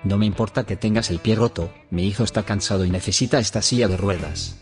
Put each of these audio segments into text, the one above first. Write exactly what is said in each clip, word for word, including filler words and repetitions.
No me importa que tengas el pie roto, mi hijo está cansado y necesita esta silla de ruedas.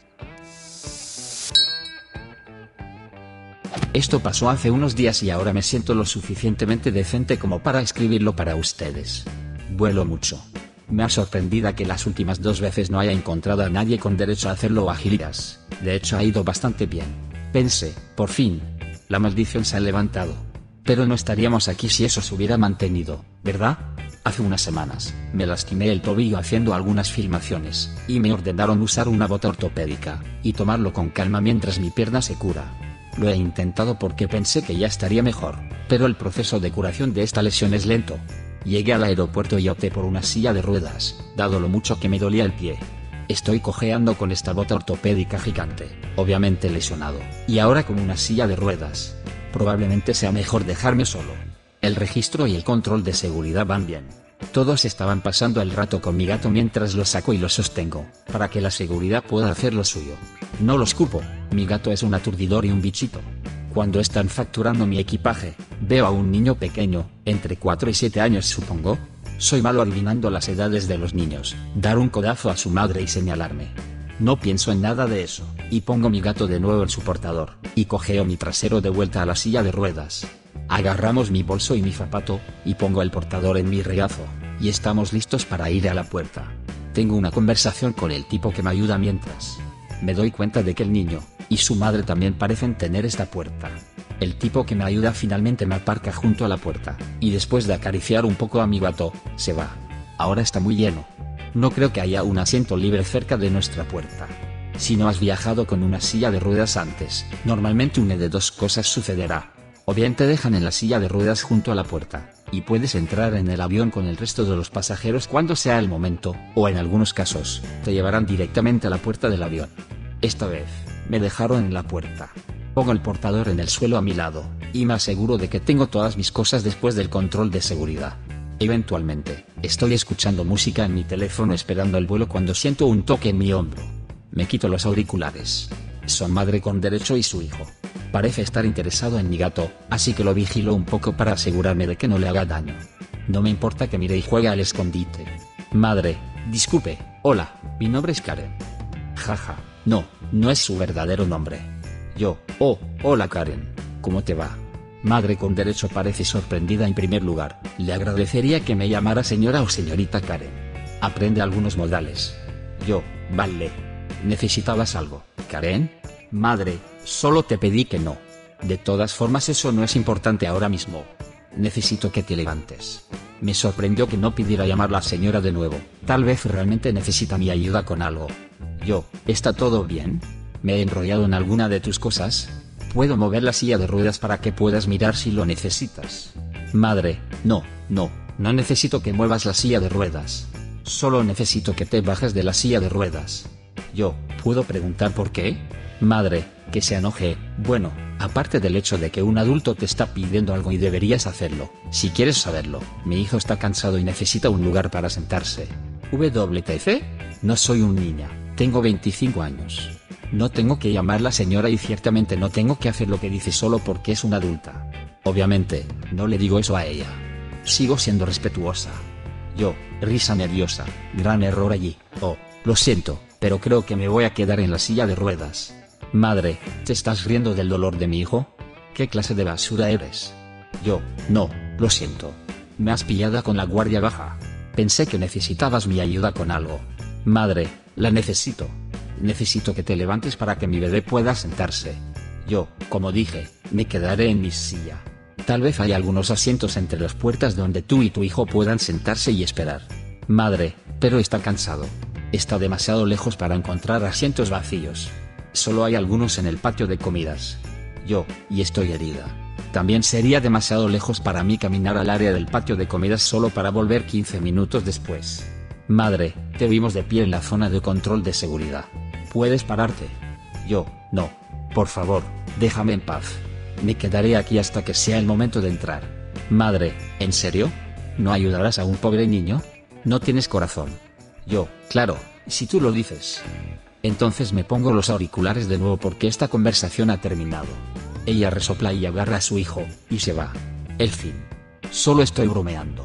Esto pasó hace unos días y ahora me siento lo suficientemente decente como para escribirlo para ustedes. Vuelo mucho. Me ha sorprendido que las últimas dos veces no haya encontrado a nadie con derecho a hacerlo a gilipollas. De hecho ha ido bastante bien. Pensé, por fin, la maldición se ha levantado. Pero no estaríamos aquí si eso se hubiera mantenido, ¿verdad? Hace unas semanas, me lastimé el tobillo haciendo algunas filmaciones, y me ordenaron usar una bota ortopédica, y tomarlo con calma mientras mi pierna se cura. Lo he intentado porque pensé que ya estaría mejor, pero el proceso de curación de esta lesión es lento. Llegué al aeropuerto y opté por una silla de ruedas, dado lo mucho que me dolía el pie. Estoy cojeando con esta bota ortopédica gigante, obviamente lesionado, y ahora con una silla de ruedas. Probablemente sea mejor dejarme solo. El registro y el control de seguridad van bien. Todos estaban pasando el rato con mi gato mientras lo saco y lo sostengo, para que la seguridad pueda hacer lo suyo. No lo escupo, mi gato es un aturdidor y un bichito. Cuando están facturando mi equipaje, veo a un niño pequeño, entre cuatro y siete años supongo. Soy malo adivinando las edades de los niños, dar un codazo a su madre y señalarme. No pienso en nada de eso, y pongo mi gato de nuevo en su portador, y cojeo mi trasero de vuelta a la silla de ruedas. Agarramos mi bolso y mi zapato, y pongo el portador en mi regazo, y estamos listos para ir a la puerta. Tengo una conversación con el tipo que me ayuda mientras. Me doy cuenta de que el niño, y su madre también parecen tener esta puerta. El tipo que me ayuda finalmente me aparca junto a la puerta, y después de acariciar un poco a mi gato, se va. Ahora está muy lleno. No creo que haya un asiento libre cerca de nuestra puerta. Si no has viajado con una silla de ruedas antes, normalmente una de dos cosas sucederá. O bien te dejan en la silla de ruedas junto a la puerta, y puedes entrar en el avión con el resto de los pasajeros cuando sea el momento, o en algunos casos, te llevarán directamente a la puerta del avión. Esta vez, me dejaron en la puerta. Pongo el portador en el suelo a mi lado, y me aseguro de que tengo todas mis cosas después del control de seguridad. Eventualmente, estoy escuchando música en mi teléfono esperando el vuelo cuando siento un toque en mi hombro. Me quito los auriculares. Son madre con derecho y su hijo. Parece estar interesado en mi gato, así que lo vigilo un poco para asegurarme de que no le haga daño. No me importa que mire y juegue al escondite. Madre, disculpe, hola, mi nombre es Karen. Jaja, no, no es su verdadero nombre. Yo, oh, hola Karen, ¿cómo te va? Madre con derecho parece sorprendida en primer lugar, le agradecería que me llamara señora o señorita Karen. Aprende algunos modales. Yo, vale. ¿Necesitabas algo, Karen? Madre, solo te pedí que no. De todas formas eso no es importante ahora mismo. Necesito que te levantes. Me sorprendió que no pidiera llamar a la señora de nuevo, tal vez realmente necesita mi ayuda con algo. Yo, ¿está todo bien? ¿Me he enrollado en alguna de tus cosas? Puedo mover la silla de ruedas para que puedas mirar si lo necesitas. Madre, no, no, no necesito que muevas la silla de ruedas. Solo necesito que te bajes de la silla de ruedas. Yo, ¿puedo preguntar por qué? Madre, que se enoje. Bueno, aparte del hecho de que un adulto te está pidiendo algo y deberías hacerlo, si quieres saberlo, mi hijo está cansado y necesita un lugar para sentarse. W T C? No soy un niña, tengo veinticinco años. No tengo que llamar la señora y ciertamente no tengo que hacer lo que dice solo porque es una adulta. Obviamente, no le digo eso a ella. Sigo siendo respetuosa. Yo, risa nerviosa, gran error allí. Oh, lo siento, pero creo que me voy a quedar en la silla de ruedas. Madre, ¿te estás riendo del dolor de mi hijo? ¿Qué clase de basura eres? Yo, no, lo siento. Me has pillado con la guardia baja. Pensé que necesitabas mi ayuda con algo. Madre, la necesito. Necesito que te levantes para que mi bebé pueda sentarse. Yo, como dije, me quedaré en mi silla. Tal vez haya algunos asientos entre las puertas donde tú y tu hijo puedan sentarse y esperar. Madre, pero está cansado. Está demasiado lejos para encontrar asientos vacíos. Solo hay algunos en el patio de comidas. Yo, y estoy herida. También sería demasiado lejos para mí caminar al área del patio de comidas solo para volver quince minutos después. Madre, te vimos de pie en la zona de control de seguridad. ¿Puedes pararte? Yo, no. Por favor, déjame en paz. Me quedaré aquí hasta que sea el momento de entrar. Madre, ¿en serio? ¿No ayudarás a un pobre niño? No tienes corazón. Yo, claro, si tú lo dices. Entonces me pongo los auriculares de nuevo porque esta conversación ha terminado. Ella resopla y agarra a su hijo, y se va. El fin. Solo estoy bromeando.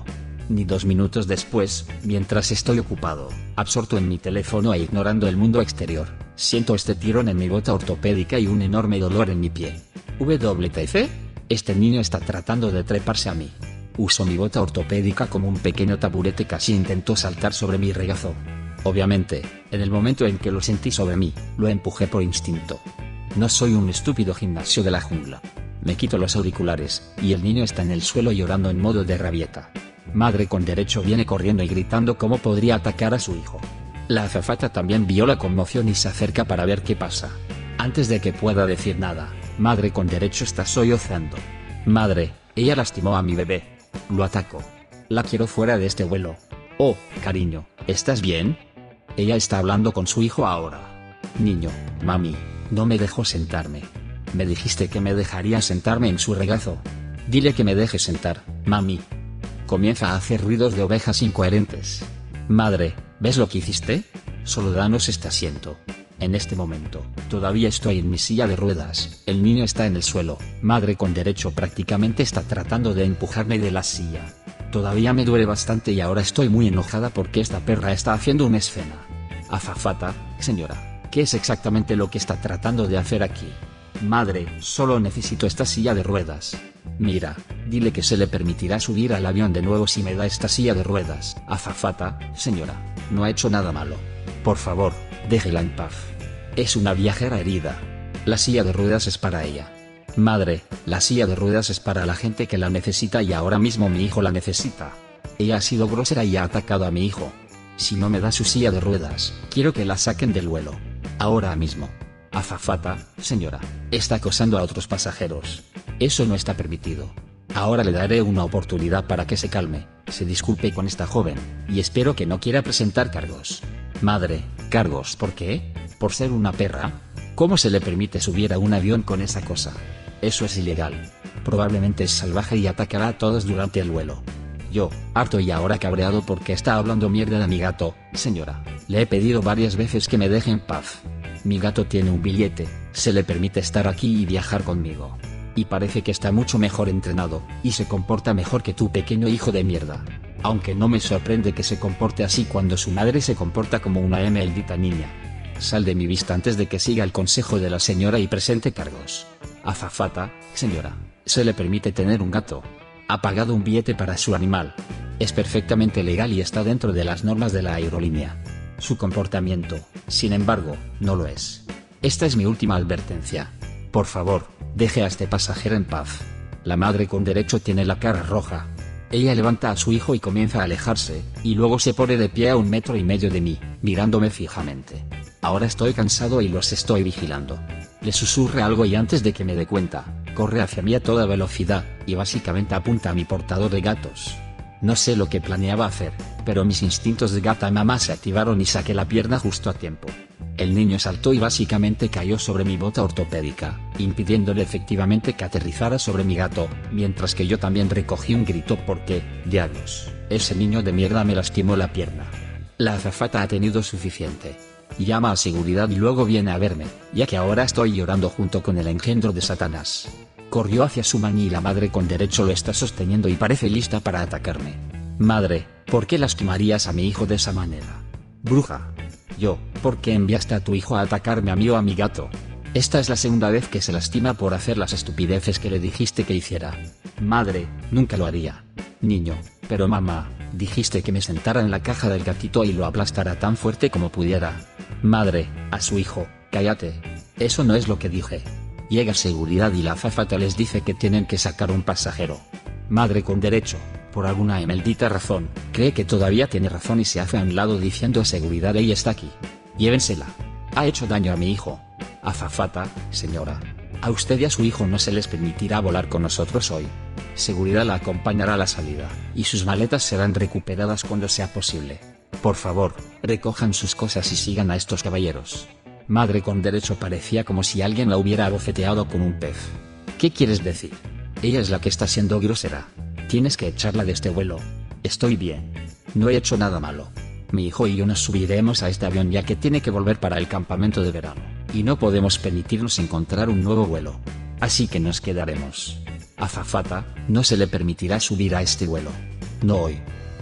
Ni dos minutos después, mientras estoy ocupado, absorto en mi teléfono e ignorando el mundo exterior, siento este tirón en mi bota ortopédica y un enorme dolor en mi pie. ¿W T F? Este niño está tratando de treparse a mí. Uso mi bota ortopédica como un pequeño taburete, casi intentó saltar sobre mi regazo. Obviamente, en el momento en que lo sentí sobre mí, lo empujé por instinto. No soy un estúpido gimnasio de la jungla. Me quito los auriculares, y el niño está en el suelo llorando en modo de rabieta. Madre con derecho viene corriendo y gritando cómo podría atacar a su hijo. La azafata también vio la conmoción y se acerca para ver qué pasa. Antes de que pueda decir nada, madre con derecho está sollozando. Madre, ella lastimó a mi bebé. Lo atacó. La quiero fuera de este vuelo. Oh, cariño, ¿estás bien? Ella está hablando con su hijo ahora. Niño, mami, no me dejó sentarme. Me dijiste que me dejaría sentarme en su regazo. Dile que me deje sentar, mami. Comienza a hacer ruidos de ovejas incoherentes. Madre, ¿ves lo que hiciste? Solo danos este asiento. En este momento, todavía estoy en mi silla de ruedas, el niño está en el suelo, madre con derecho prácticamente está tratando de empujarme de la silla. Todavía me duele bastante y ahora estoy muy enojada porque esta perra está haciendo una escena. Azafata, señora, ¿qué es exactamente lo que está tratando de hacer aquí? Madre, solo necesito esta silla de ruedas. Mira, dile que se le permitirá subir al avión de nuevo si me da esta silla de ruedas. Azafata, señora, no ha hecho nada malo. Por favor, déjela en paz. Es una viajera herida. La silla de ruedas es para ella. Madre, la silla de ruedas es para la gente que la necesita y ahora mismo mi hijo la necesita. Ella ha sido grosera y ha atacado a mi hijo. Si no me da su silla de ruedas, quiero que la saquen del vuelo. Ahora mismo. Azafata, señora, está acosando a otros pasajeros. Eso no está permitido. Ahora le daré una oportunidad para que se calme, se disculpe con esta joven, y espero que no quiera presentar cargos. Madre, ¿cargos por qué? ¿Por ser una perra? ¿Cómo se le permite subir a un avión con esa cosa? Eso es ilegal. Probablemente es salvaje y atacará a todos durante el vuelo. Yo, harto y ahora cabreado porque está hablando mierda de mi gato, señora, le he pedido varias veces que me deje en paz. Mi gato tiene un billete, se le permite estar aquí y viajar conmigo. Y parece que está mucho mejor entrenado, y se comporta mejor que tu pequeño hijo de mierda. Aunque no me sorprende que se comporte así cuando su madre se comporta como una maldita niña. Sal de mi vista antes de que siga el consejo de la señora y presente cargos. Azafata, señora, se le permite tener un gato. Ha pagado un billete para su animal. Es perfectamente legal y está dentro de las normas de la aerolínea. Su comportamiento, sin embargo, no lo es. Esta es mi última advertencia. Por favor, deje a este pasajero en paz. La madre con derecho tiene la cara roja. Ella levanta a su hijo y comienza a alejarse, y luego se pone de pie a un metro y medio de mí, mirándome fijamente. Ahora estoy cansado y los estoy vigilando. Le susurre algo y antes de que me dé cuenta, corre hacia mí a toda velocidad, y básicamente apunta a mi portador de gatos. No sé lo que planeaba hacer, pero mis instintos de gata mamá se activaron y saqué la pierna justo a tiempo. El niño saltó y básicamente cayó sobre mi bota ortopédica, impidiéndole efectivamente que aterrizara sobre mi gato, mientras que yo también recogí un grito porque, diablos, ese niño de mierda me lastimó la pierna. La azafata ha tenido suficiente. Llama a seguridad y luego viene a verme, ya que ahora estoy llorando junto con el engendro de Satanás. Corrió hacia su mani y la madre con derecho lo está sosteniendo y parece lista para atacarme. Madre, ¿por qué lastimarías a mi hijo de esa manera? Bruja. Yo, ¿por qué enviaste a tu hijo a atacarme a mí o a mi gato? Esta es la segunda vez que se lastima por hacer las estupideces que le dijiste que hiciera. Madre, nunca lo haría. Niño, pero mamá, dijiste que me sentara en la caja del gatito y lo aplastara tan fuerte como pudiera. Madre, a su hijo, cállate. Eso no es lo que dije. Llega seguridad y la azafata les dice que tienen que sacar un pasajero. Madre con derecho, por alguna maldita razón, cree que todavía tiene razón y se hace a un lado diciendo a seguridad ella está aquí. Llévensela. Ha hecho daño a mi hijo. Azafata, señora. A usted y a su hijo no se les permitirá volar con nosotros hoy. Seguridad la acompañará a la salida, y sus maletas serán recuperadas cuando sea posible. Por favor, recojan sus cosas y sigan a estos caballeros. Madre con derecho parecía como si alguien la hubiera abofeteado con un pez. ¿Qué quieres decir? Ella es la que está siendo grosera. Tienes que echarla de este vuelo. Estoy bien. No he hecho nada malo. Mi hijo y yo nos subiremos a este avión ya que tiene que volver para el campamento de verano, y no podemos permitirnos encontrar un nuevo vuelo. Así que nos quedaremos. Azafata, no se le permitirá subir a este vuelo. No hoy.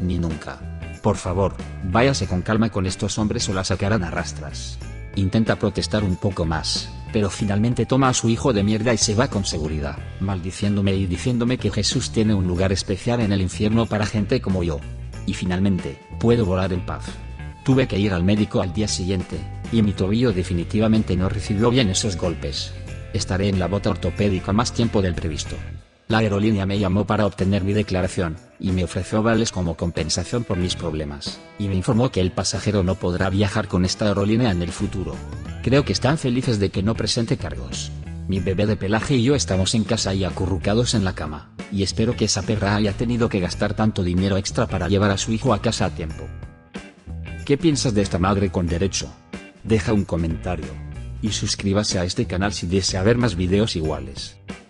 ni nunca. Por favor, váyase con calma con estos hombres o la sacarán a rastras. Intenta protestar un poco más, pero finalmente toma a su hijo de mierda y se va con seguridad, maldiciéndome y diciéndome que Jesús tiene un lugar especial en el infierno para gente como yo. Y finalmente, puedo volar en paz. Tuve que ir al médico al día siguiente, y mi tobillo definitivamente no recibió bien esos golpes. Estaré en la bota ortopédica más tiempo del previsto. La aerolínea me llamó para obtener mi declaración, y me ofreció vales como compensación por mis problemas, y me informó que el pasajero no podrá viajar con esta aerolínea en el futuro. Creo que están felices de que no presente cargos. Mi bebé de pelaje y yo estamos en casa y acurrucados en la cama, y espero que esa perra haya tenido que gastar tanto dinero extra para llevar a su hijo a casa a tiempo. ¿Qué piensas de esta madre con derecho? Deja un comentario. Y suscríbase a este canal si desea ver más videos iguales.